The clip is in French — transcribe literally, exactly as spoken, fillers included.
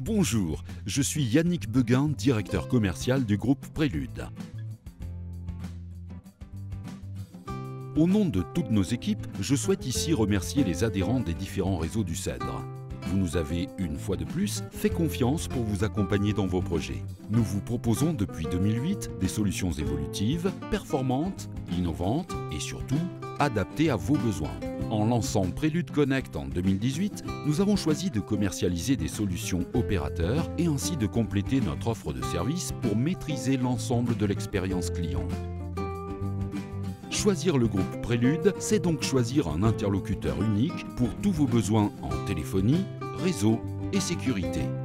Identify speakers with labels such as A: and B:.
A: Bonjour, je suis Yannick Beguin, directeur commercial du groupe Prélude. Au nom de toutes nos équipes, je souhaite ici remercier les adhérents des différents réseaux du Cèdre. Vous nous avez, une fois de plus, fait confiance pour vous accompagner dans vos projets. Nous vous proposons depuis deux mille huit des solutions évolutives, performantes, innovantes et surtout adaptées à vos besoins. En lançant Prélude Connect en deux mille dix-huit, nous avons choisi de commercialiser des solutions opérateurs et ainsi de compléter notre offre de services pour maîtriser l'ensemble de l'expérience client. Choisir le groupe Prélude, c'est donc choisir un interlocuteur unique pour tous vos besoins en téléphonie, réseau et sécurité.